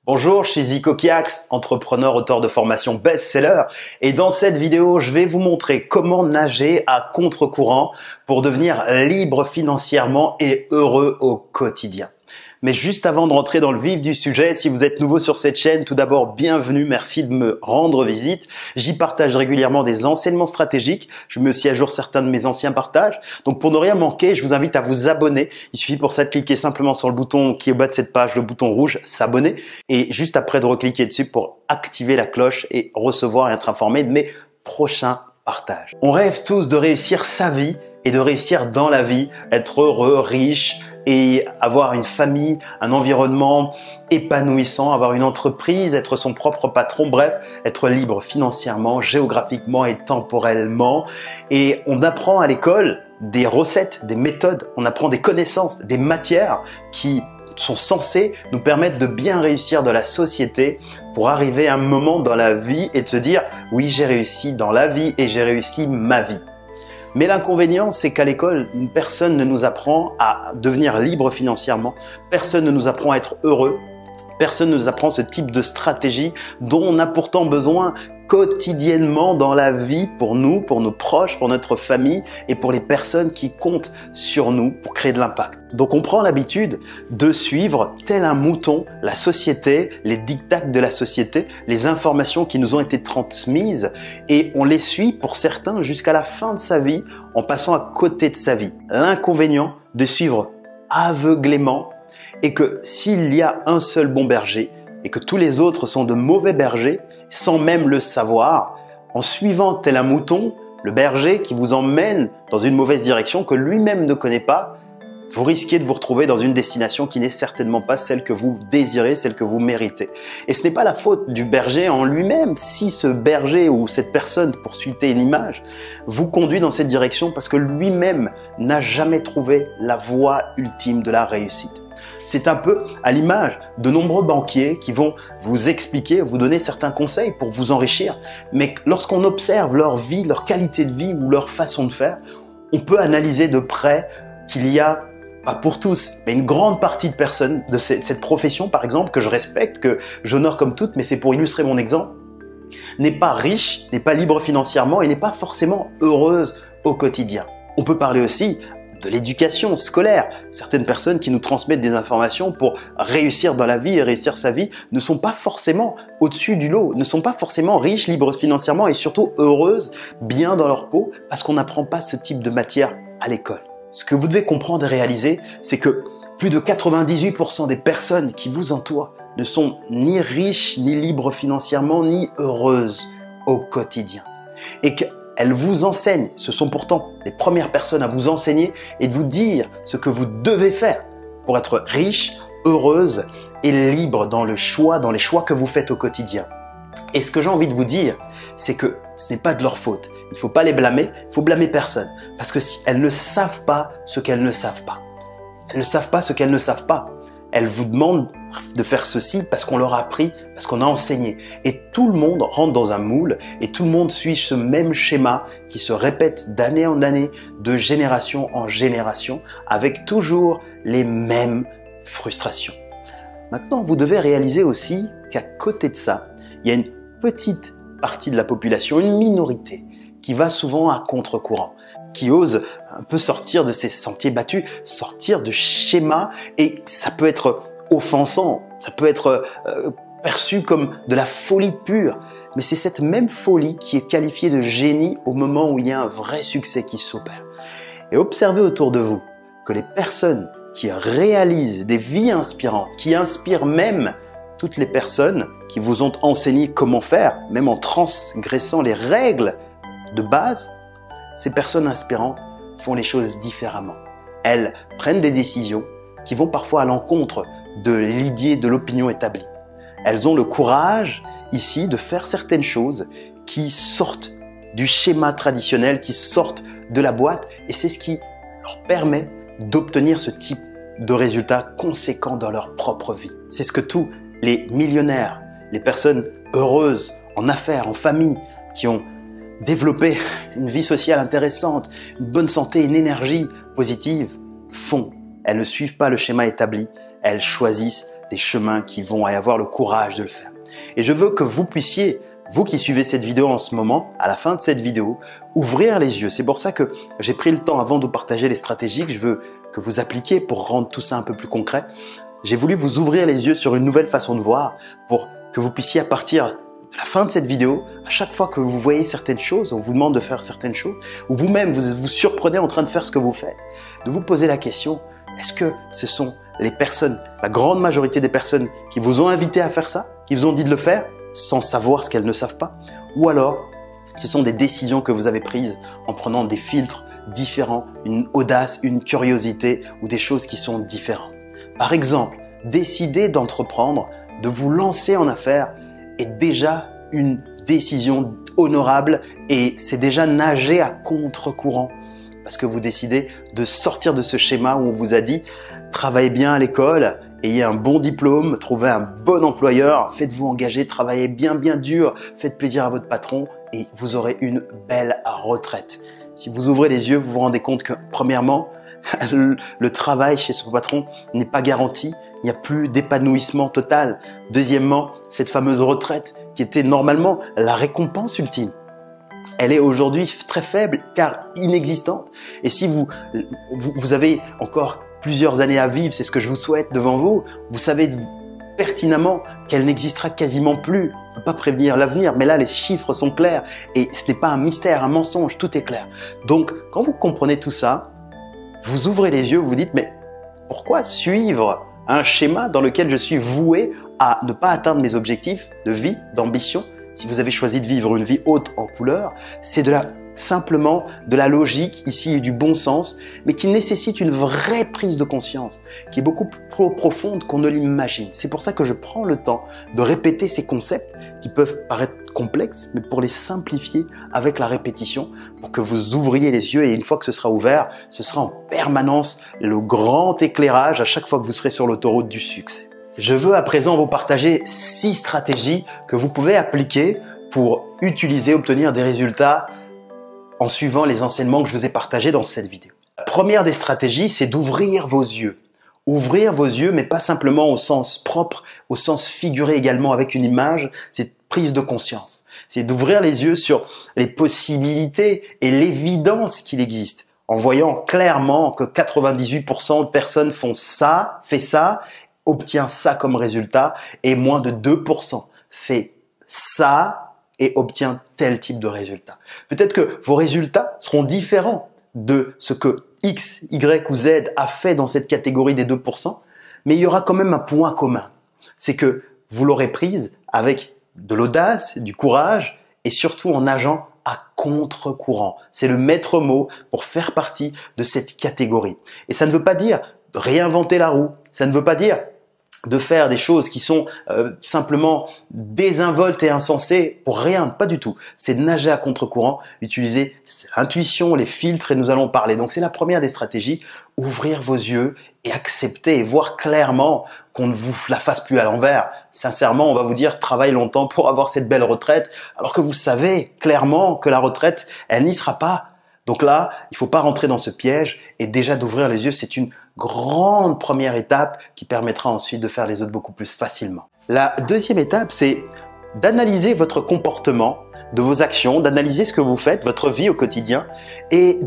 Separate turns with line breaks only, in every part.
Bonjour, je suis Zico Kiax, entrepreneur, auteur de formation best-seller. Et dans cette vidéo, je vais vous montrer comment nager à contre-courant pour devenir libre financièrement et heureux au quotidien. Mais juste avant de rentrer dans le vif du sujet, si vous êtes nouveau sur cette chaîne, tout d'abord, bienvenue, merci de me rendre visite. J'y partage régulièrement des enseignements stratégiques. Je mets aussi à jour certains de mes anciens partages. Donc pour ne rien manquer, je vous invite à vous abonner. Il suffit pour ça de cliquer simplement sur le bouton qui est au bas de cette page, le bouton rouge, s'abonner. Et juste après de recliquer dessus pour activer la cloche et recevoir et être informé de mes prochains partages. On rêve tous de réussir sa vie et de réussir dans la vie, être heureux, riche, et avoir une famille, un environnement épanouissant, avoir une entreprise, être son propre patron, bref, être libre financièrement, géographiquement et temporellement. Et on apprend à l'école des recettes, des méthodes, on apprend des connaissances, des matières qui sont censées nous permettre de bien réussir dans la société pour arriver à un moment dans la vie et de se dire « oui, j'ai réussi dans la vie et j'ai réussi ma vie ». Mais l'inconvénient, c'est qu'à l'école, personne ne nous apprend à devenir libre financièrement, personne ne nous apprend à être heureux, personne ne nous apprend ce type de stratégie dont on a pourtant besoin quotidiennement dans la vie pour nous, pour nos proches, pour notre famille et pour les personnes qui comptent sur nous pour créer de l'impact. Donc on prend l'habitude de suivre tel un mouton la société, les diktats de la société, les informations qui nous ont été transmises et on les suit pour certains jusqu'à la fin de sa vie en passant à côté de sa vie. L'inconvénient de suivre aveuglément est que s'il y a un seul bon berger et que tous les autres sont de mauvais bergers, sans même le savoir, en suivant tel un mouton, le berger qui vous emmène dans une mauvaise direction que lui-même ne connaît pas, vous risquez de vous retrouver dans une destination qui n'est certainement pas celle que vous désirez, celle que vous méritez. Et ce n'est pas la faute du berger en lui-même si ce berger ou cette personne, pour citer une image, vous conduit dans cette direction parce que lui-même n'a jamais trouvé la voie ultime de la réussite. C'est un peu à l'image de nombreux banquiers qui vont vous expliquer, vous donner certains conseils pour vous enrichir. Mais lorsqu'on observe leur vie, leur qualité de vie ou leur façon de faire, on peut analyser de près qu'il y a, pas pour tous, mais une grande partie de personnes de cette profession, par exemple, que je respecte, que j'honore comme toutes, mais c'est pour illustrer mon exemple, n'est pas riche, n'est pas libre financièrement et n'est pas forcément heureuse au quotidien. On peut parler aussi de l'éducation scolaire. Certaines personnes qui nous transmettent des informations pour réussir dans la vie et réussir sa vie ne sont pas forcément au-dessus du lot, ne sont pas forcément riches, libres financièrement et surtout heureuses, bien dans leur peau, parce qu'on n'apprend pas ce type de matière à l'école. Ce que vous devez comprendre et réaliser, c'est que plus de 98% des personnes qui vous entourent ne sont ni riches, ni libres financièrement, ni heureuses au quotidien. Et qu'elles vous enseignent, ce sont pourtant les premières personnes à vous enseigner et de vous dire ce que vous devez faire pour être riche, heureuse et libre dans les choix que vous faites au quotidien. Et ce que j'ai envie de vous dire, c'est que ce n'est pas de leur faute. Il ne faut pas les blâmer, il faut blâmer personne. Parce que si elles ne savent pas ce qu'elles ne savent pas. Elles ne savent pas ce qu'elles ne savent pas. Elles vous demandent de faire ceci parce qu'on leur a appris, parce qu'on a enseigné. Et tout le monde rentre dans un moule et tout le monde suit ce même schéma qui se répète d'année en année, de génération en génération, avec toujours les mêmes frustrations. Maintenant, vous devez réaliser aussi qu'à côté de ça, il y a une petite partie de la population, une minorité, qui va souvent à contre-courant, qui ose un peu sortir de ces sentiers battus, sortir de schémas, et ça peut être offensant, ça peut être perçu comme de la folie pure, mais c'est cette même folie qui est qualifiée de génie au moment où il y a un vrai succès qui s'opère. Et observez autour de vous que les personnes qui réalisent des vies inspirantes, qui inspirent même toutes les personnes qui vous ont enseigné comment faire, même en transgressant les règles de base, ces personnes inspirantes font les choses différemment. Elles prennent des décisions qui vont parfois à l'encontre de l'idée, de l'opinion établie. Elles ont le courage ici de faire certaines choses qui sortent du schéma traditionnel, qui sortent de la boîte, et c'est ce qui leur permet d'obtenir ce type de résultats conséquents dans leur propre vie. C'est ce que tous les millionnaires, les personnes heureuses en affaires, en famille, qui ont développé une vie sociale intéressante, une bonne santé, une énergie positive, font. Elles ne suivent pas le schéma établi, elles choisissent des chemins qui vont et avoir le courage de le faire. Et je veux que vous puissiez, vous qui suivez cette vidéo en ce moment, à la fin de cette vidéo, ouvrir les yeux. C'est pour ça que j'ai pris le temps avant de vous partager les stratégies que je veux que vous appliquiez pour rendre tout ça un peu plus concret. J'ai voulu vous ouvrir les yeux sur une nouvelle façon de voir pour que vous puissiez à partir de la fin de cette vidéo, à chaque fois que vous voyez certaines choses, on vous demande de faire certaines choses, ou vous-même vous vous surprenez en train de faire ce que vous faites, de vous poser la question, est-ce que ce sont les personnes, la grande majorité des personnes qui vous ont invité à faire ça, qui vous ont dit de le faire, sans savoir ce qu'elles ne savent pas, ou alors ce sont des décisions que vous avez prises en prenant des filtres différents, une audace, une curiosité ou des choses qui sont différentes. Par exemple, décider d'entreprendre, de vous lancer en affaires est déjà une décision honorable et c'est déjà nager à contre-courant parce que vous décidez de sortir de ce schéma où on vous a dit travaillez bien à l'école, ayez un bon diplôme, trouvez un bon employeur, faites-vous engager, travaillez bien dur, faites plaisir à votre patron et vous aurez une belle retraite. Si vous ouvrez les yeux, vous vous rendez compte que premièrement, le travail chez son patron n'est pas garanti, il n'y a plus d'épanouissement total. Deuxièmement, cette fameuse retraite qui était normalement la récompense ultime, elle est aujourd'hui très faible car inexistante. Et si vous avez encore plusieurs années à vivre, c'est ce que je vous souhaite devant vous, vous savez pertinemment qu'elle n'existera quasiment plus. On ne peut pas prévenir l'avenir, mais là les chiffres sont clairs et ce n'est pas un mystère, un mensonge, tout est clair. Donc quand vous comprenez tout ça, vous ouvrez les yeux, vous vous dites mais pourquoi suivre un schéma dans lequel je suis voué à ne pas atteindre mes objectifs de vie, d'ambition? Si vous avez choisi de vivre une vie haute en couleur, c'est simplement de la logique ici et du bon sens, mais qui nécessite une vraie prise de conscience, qui est beaucoup plus profonde qu'on ne l'imagine. C'est pour ça que je prends le temps de répéter ces concepts qui peuvent paraître complexes, mais pour les simplifier avec la répétition, pour que vous ouvriez les yeux et une fois que ce sera ouvert, ce sera en permanence le grand éclairage à chaque fois que vous serez sur l'autoroute du succès. Je veux à présent vous partager 6 stratégies que vous pouvez appliquer pour obtenir des résultats en suivant les enseignements que je vous ai partagés dans cette vidéo. La première des stratégies, c'est d'ouvrir vos yeux. Ouvrir vos yeux, mais pas simplement au sens propre, au sens figuré également avec une image, c'est prise de conscience. C'est d'ouvrir les yeux sur les possibilités et l'évidence qu'il existe, en voyant clairement que 98% de personnes font ça, obtient ça comme résultat, et moins de 2% fait ça et obtient tel type de résultat. Peut-être que vos résultats seront différents de ce que X, Y ou Z a fait dans cette catégorie des 2%, mais il y aura quand même un point commun. C'est que vous l'aurez prise avec de l'audace, du courage et surtout en nageant à contre-courant. C'est le maître mot pour faire partie de cette catégorie. Et ça ne veut pas dire de réinventer la roue, ça ne veut pas dire de faire des choses qui sont simplement désinvoltes et insensées pour rien, pas du tout. C'est de nager à contre-courant, utiliser l'intuition, les filtres et nous allons parler. Donc c'est la première des stratégies, ouvrir vos yeux et accepter et voir clairement qu'on ne vous la fasse plus à l'envers. Sincèrement, on va vous dire travaille longtemps pour avoir cette belle retraite, alors que vous savez clairement que la retraite, elle n'y sera pas. Donc là, il ne faut pas rentrer dans ce piège et déjà d'ouvrir les yeux, c'est une grande première étape qui permettra ensuite de faire les autres beaucoup plus facilement. La deuxième étape, c'est d'analyser votre comportement, de vos actions, d'analyser ce que vous faites, votre vie au quotidien et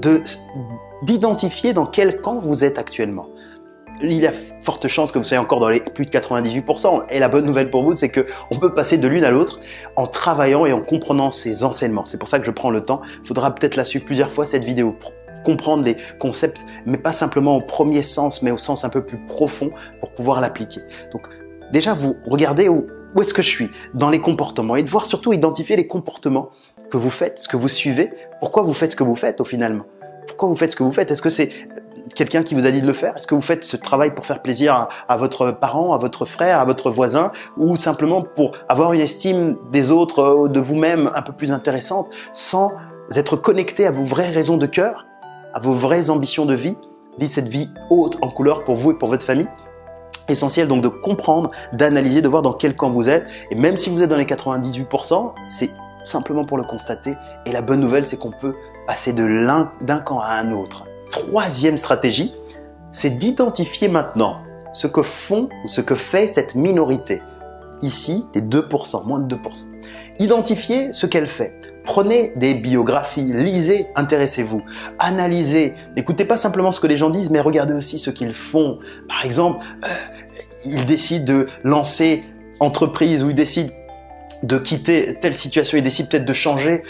d'identifier dans quel camp vous êtes actuellement. Il y a forte chance que vous soyez encore dans les plus de 98%. Et la bonne nouvelle pour vous, c'est qu'on peut passer de l'une à l'autre en travaillant et en comprenant ces enseignements. C'est pour ça que je prends le temps. Il faudra peut-être la suivre plusieurs fois cette vidéo pour comprendre les concepts, mais pas simplement au premier sens, mais au sens un peu plus profond pour pouvoir l'appliquer. Donc déjà, vous regardez où est-ce que je suis dans les comportements et de voir surtout identifier les comportements que vous faites, ce que vous suivez, pourquoi vous faites ce que vous faites au finalement. Pourquoi vous faites ce que vous faites? Est-ce que c'est quelqu'un qui vous a dit de le faire? Est-ce que vous faites ce travail pour faire plaisir à votre parent, à votre frère, à votre voisin, ou simplement pour avoir une estime des autres, de vous-même un peu plus intéressante, sans être connecté à vos vraies raisons de cœur, à vos vraies ambitions de vie, vivre cette vie haute en couleur pour vous et pour votre famille? Essentiel donc de comprendre, d'analyser, de voir dans quel camp vous êtes. Et même si vous êtes dans les 98%, c'est simplement pour le constater. Et la bonne nouvelle, c'est qu'on peut passer d'un camp à un autre. Troisième stratégie, c'est d'identifier maintenant ce que font ou ce que fait cette minorité. Ici, les 2%, moins de 2%. Identifiez ce qu'elle fait. Prenez des biographies, lisez, intéressez-vous, analysez. N'écoutez pas simplement ce que les gens disent, mais regardez aussi ce qu'ils font. Par exemple, ils décident de lancer entreprise ou ils décident de quitter telle situation, ils décident peut-être de changer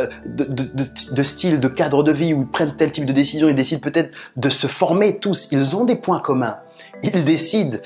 de style, de cadre de vie, ou ils prennent tel type de décision, ils décident peut-être de se former tous. Ils ont des points communs. Ils décident,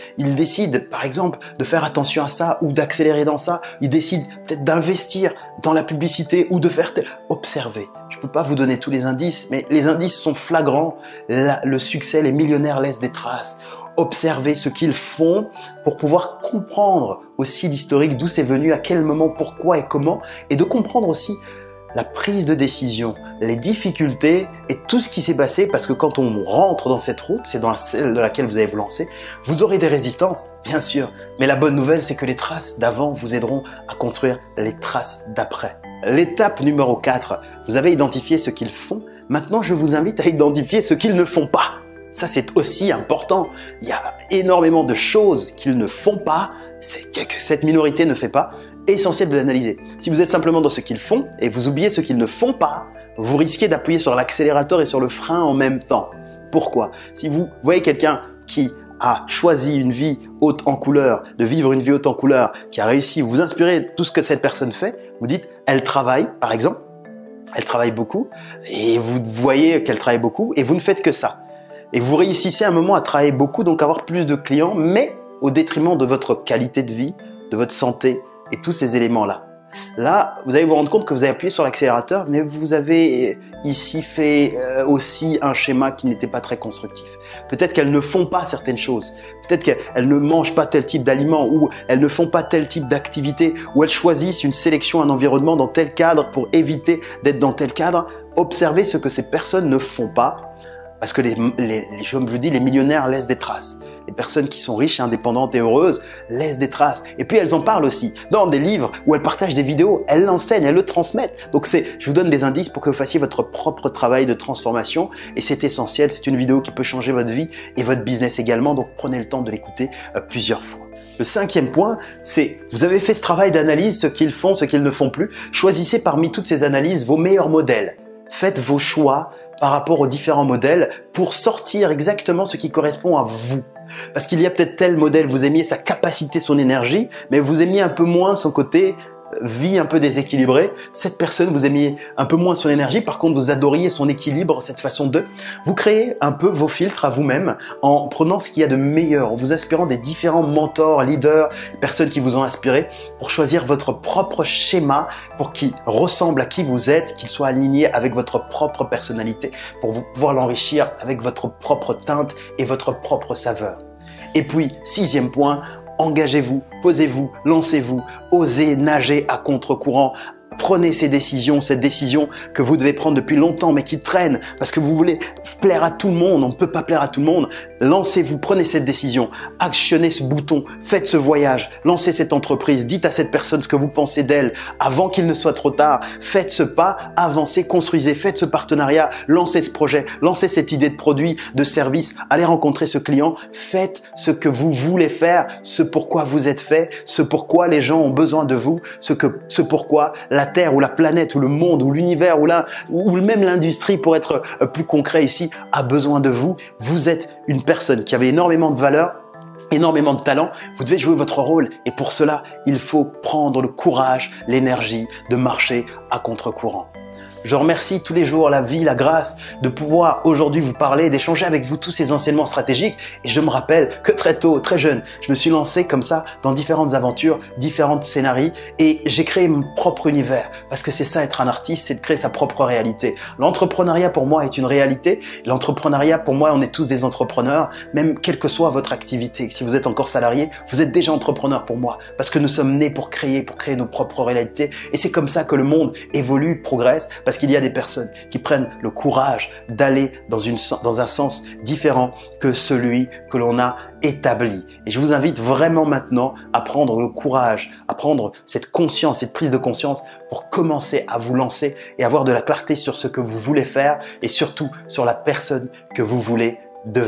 par exemple, de faire attention à ça ou d'accélérer dans ça. Ils décident peut-être d'investir dans la publicité ou de faire observer. Je ne peux pas vous donner tous les indices, mais les indices sont flagrants. Le succès, les millionnaires laissent des traces. Observez ce qu'ils font pour pouvoir comprendre aussi l'historique, d'où c'est venu, à quel moment, pourquoi et comment, et de comprendre aussi la prise de décision, les difficultés et tout ce qui s'est passé, parce que quand on rentre dans cette route, c'est dans celle dans laquelle vous allez vous lancer, vous aurez des résistances, bien sûr, mais la bonne nouvelle, c'est que les traces d'avant vous aideront à construire les traces d'après. L'étape numéro 4, vous avez identifié ce qu'ils font, maintenant je vous invite à identifier ce qu'ils ne font pas. Ça, c'est aussi important. Il y a énormément de choses qu'ils ne font pas, que cette minorité ne fait pas, essentiel de l'analyser. Si vous êtes simplement dans ce qu'ils font et vous oubliez ce qu'ils ne font pas, vous risquez d'appuyer sur l'accélérateur et sur le frein en même temps. Pourquoi? Si vous voyez quelqu'un qui a choisi une vie haute en couleur, de vivre une vie haute en couleur, qui a réussi, vous inspirez de tout ce que cette personne fait, vous dites, elle travaille, par exemple, elle travaille beaucoup, et vous voyez qu'elle travaille beaucoup, et vous ne faites que ça. Et vous réussissez à un moment à travailler beaucoup, donc avoir plus de clients, mais au détriment de votre qualité de vie, de votre santé et tous ces éléments-là. Là, vous allez vous rendre compte que vous avez appuyé sur l'accélérateur, mais vous avez ici fait aussi un schéma qui n'était pas très constructif. Peut-être qu'elles ne font pas certaines choses. Peut-être qu'elles ne mangent pas tel type d'aliments ou elles ne font pas tel type d'activité ou elles choisissent une sélection, un environnement dans tel cadre pour éviter d'être dans tel cadre. Observez ce que ces personnes ne font pas. Parce que comme je vous dis, les millionnaires laissent des traces. Les personnes qui sont riches, indépendantes et heureuses laissent des traces. Et puis elles en parlent aussi dans des livres où elles partagent des vidéos, elles l'enseignent, elles le transmettent. Donc je vous donne des indices pour que vous fassiez votre propre travail de transformation. Et c'est essentiel, c'est une vidéo qui peut changer votre vie et votre business également. Donc prenez le temps de l'écouter plusieurs fois. Le 5e point, c'est vous avez fait ce travail d'analyse, ce qu'ils font, ce qu'ils ne font plus. Choisissez parmi toutes ces analyses vos meilleurs modèles. Faites vos choix par rapport aux différents modèles pour sortir exactement ce qui correspond à vous. Parce qu'il y a peut-être tel modèle, vous aimiez sa capacité, son énergie, mais vous aimiez un peu moins son côté vie un peu déséquilibrée. Cette personne, vous aimiez un peu moins son énergie, par contre vous adoriez son équilibre, cette façon de. Vous créez un peu vos filtres à vous-même en prenant ce qu'il y a de meilleur, en vous inspirant des différents mentors, leaders, personnes qui vous ont inspiré pour choisir votre propre schéma pour qu'il ressemble à qui vous êtes, qu'il soit aligné avec votre propre personnalité pour vous pouvoir l'enrichir avec votre propre teinte et votre propre saveur. Et puis, 6e point, engagez-vous, posez-vous, lancez-vous, osez nager à contre-courant. Prenez ces décisions, cette décision que vous devez prendre depuis longtemps mais qui traîne parce que vous voulez plaire à tout le monde. On ne peut pas plaire à tout le monde. Lancez-vous, prenez cette décision, actionnez ce bouton, faites ce voyage, lancez cette entreprise, dites à cette personne ce que vous pensez d'elle avant qu'il ne soit trop tard. Faites ce pas, avancez, construisez, faites ce partenariat, lancez ce projet, lancez cette idée de produit, de service, allez rencontrer ce client, faites ce que vous voulez faire, ce pourquoi vous êtes fait, ce pourquoi les gens ont besoin de vous, ce pourquoi la Terre ou la planète ou le monde ou l'univers ou même l'industrie, pour être plus concret ici, a besoin de vous. Vous êtes une personne qui avait énormément de valeur, énormément de talent. Vous devez jouer votre rôle et pour cela, il faut prendre le courage, l'énergie de marcher à contre-courant. Je remercie tous les jours la vie, la grâce de pouvoir aujourd'hui vous parler, d'échanger avec vous tous ces enseignements stratégiques. Et je me rappelle que très tôt, très jeune, je me suis lancé comme ça dans différentes aventures, différents scénarios et j'ai créé mon propre univers. Parce que c'est ça être un artiste, c'est de créer sa propre réalité. L'entrepreneuriat pour moi est une réalité. L'entrepreneuriat pour moi, on est tous des entrepreneurs, même quelle que soit votre activité. Si vous êtes encore salarié, vous êtes déjà entrepreneur pour moi. Parce que nous sommes nés pour créer nos propres réalités. Et c'est comme ça que le monde évolue, progresse. Parce qu'il y a des personnes qui prennent le courage d'aller dans un sens différent que celui que l'on a établi. Et je vous invite vraiment maintenant à prendre le courage, à prendre cette conscience, cette prise de conscience pour commencer à vous lancer et avoir de la clarté sur ce que vous voulez faire et surtout sur la personne que vous voulez devenir.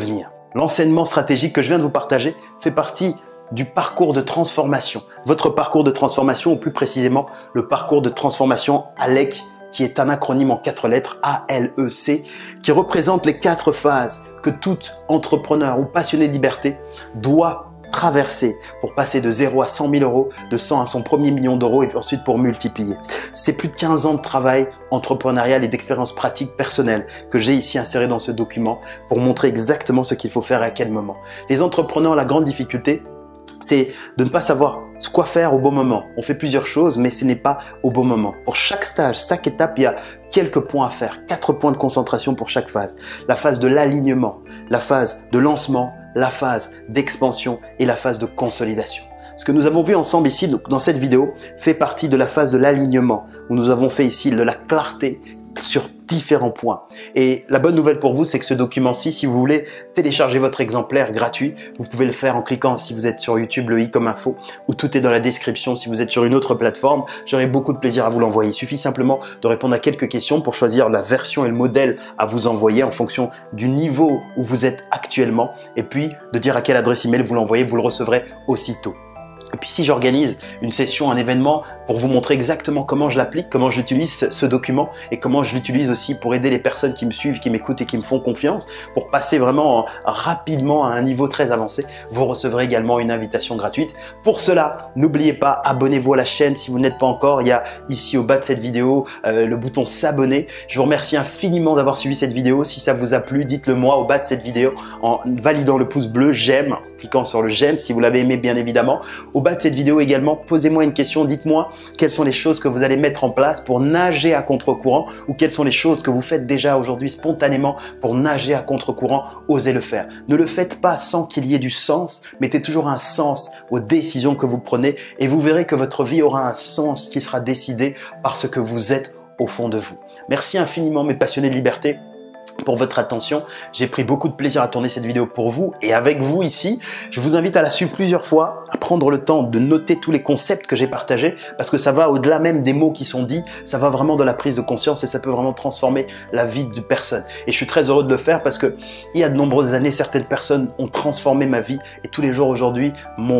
L'enseignement stratégique que je viens de vous partager fait partie du parcours de transformation. Votre parcours de transformation, ou plus précisément le parcours de transformation ALEC, qui est un acronyme en 4 lettres, ALEC, qui représente les 4 phases que tout entrepreneur ou passionné de liberté doit traverser pour passer de 0 à 100 000 euros, de 100 à son premier million d'euros et puis ensuite pour multiplier. C'est plus de 15 ans de travail entrepreneurial et d'expérience pratique personnelle que j'ai ici inséré dans ce document pour montrer exactement ce qu'il faut faire et à quel moment. Les entrepreneurs, la grande difficulté, c'est de ne pas savoir quoi faire au bon moment. On fait plusieurs choses, mais ce n'est pas au bon moment. Pour chaque stage, chaque étape, il y a quelques points à faire, 4 points de concentration pour chaque phase. La phase de l'alignement, la phase de lancement, la phase d'expansion et la phase de consolidation. Ce que nous avons vu ensemble ici dans cette vidéo fait partie de la phase de l'alignement, où nous avons fait ici de la clarté sur différents points. Et la bonne nouvelle pour vous, c'est que ce document-ci, si vous voulez télécharger votre exemplaire gratuit, vous pouvez le faire en cliquant, si vous êtes sur YouTube, le i comme info, où tout est dans la description. Si vous êtes sur une autre plateforme, j'aurai beaucoup de plaisir à vous l'envoyer. Il suffit simplement de répondre à quelques questions pour choisir la version et le modèle à vous envoyer en fonction du niveau où vous êtes actuellement, et puis de dire à quelle adresse email vous l'envoyez, vous le recevrez aussitôt. Et puis si j'organise une session, un événement pour vous montrer exactement comment je l'applique, comment j'utilise ce document et comment je l'utilise aussi pour aider les personnes qui me suivent, qui m'écoutent et qui me font confiance, pour passer vraiment rapidement à un niveau très avancé, vous recevrez également une invitation gratuite. Pour cela, n'oubliez pas, abonnez-vous à la chaîne si vous n'êtes pas encore. Il y a ici au bas de cette vidéo le bouton s'abonner. Je vous remercie infiniment d'avoir suivi cette vidéo. Si ça vous a plu, dites-le moi au bas de cette vidéo en validant le pouce bleu, j'aime, en cliquant sur le j'aime si vous l'avez aimé bien évidemment. Au bas de cette vidéo également, posez-moi une question, dites-moi quelles sont les choses que vous allez mettre en place pour nager à contre-courant ou quelles sont les choses que vous faites déjà aujourd'hui spontanément pour nager à contre-courant, osez le faire. Ne le faites pas sans qu'il y ait du sens, mettez toujours un sens aux décisions que vous prenez et vous verrez que votre vie aura un sens qui sera décidé par ce que vous êtes au fond de vous. Merci infiniment mes passionnés de liberté pour votre attention. J'ai pris beaucoup de plaisir à tourner cette vidéo pour vous et avec vous ici. Je vous invite à la suivre plusieurs fois, à prendre le temps de noter tous les concepts que j'ai partagés parce que ça va au-delà même des mots qui sont dits, ça va vraiment de la prise de conscience et ça peut vraiment transformer la vie de personne. Et je suis très heureux de le faire parce que il y a de nombreuses années, certaines personnes ont transformé ma vie et tous les jours aujourd'hui,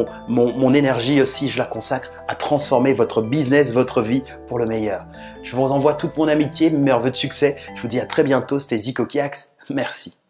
mon énergie aussi, je la consacre à transformer votre business, votre vie pour le meilleur. Je vous envoie toute mon amitié, mes meilleurs vœux de succès. Je vous dis à très bientôt. C'était Zico Kiax. Merci.